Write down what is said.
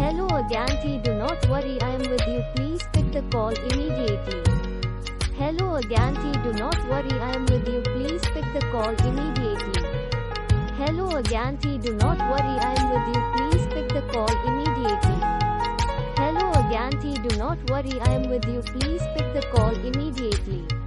Hello Eganthi, do not worry, I am with you, please pick the call immediately. Hello Eganthi, do not worry, I am with you, please pick the call immediately. Hello Eganthi, do not worry, I am with you, please pick the call immediately. Hello Eganthi, do not worry, I am with you, please pick the call immediately.